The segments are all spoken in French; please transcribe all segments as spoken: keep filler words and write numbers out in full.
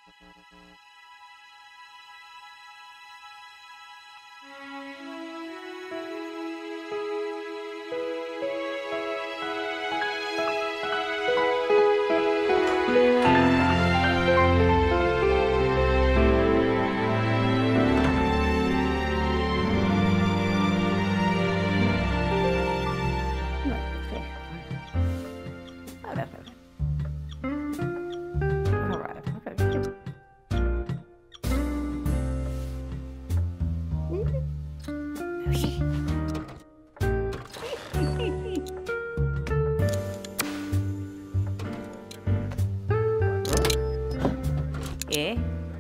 Et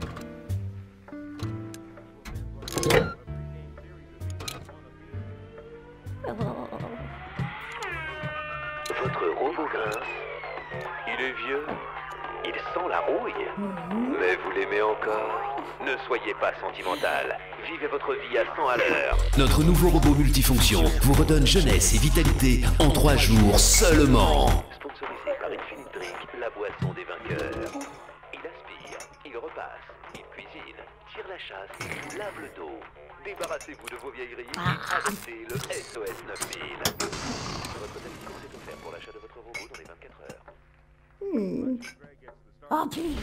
votre robot grince. Il est vieux. Il sent la rouille. Mais vous l'aimez encore. Ne soyez pas sentimental. Vivez votre vie à cent à l'heure. Notre nouveau robot multifonction vous redonne jeunesse et vitalité en trois jours seulement. Sponsorisé par Infinite Drink, la boisson des vainqueurs. Il aspire, il repasse, il cuisine, tire la chasse, lave le dos. Débarrassez-vous de vos vieilleries et adoptez le S O S neuf mille. Votre téléphone est offert pour l'achat de votre robot dans les vingt-quatre heures. Hmm. Oh, puis.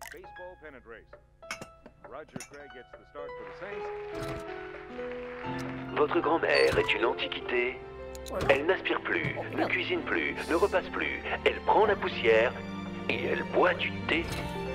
Baseball pennant race. Roger Craig gets the start for the Saints. Votre grand-mère est une antiquité. Elle n'aspire plus, ne cuisine plus, ne repasse plus. Elle prend la poussière et elle boit du thé.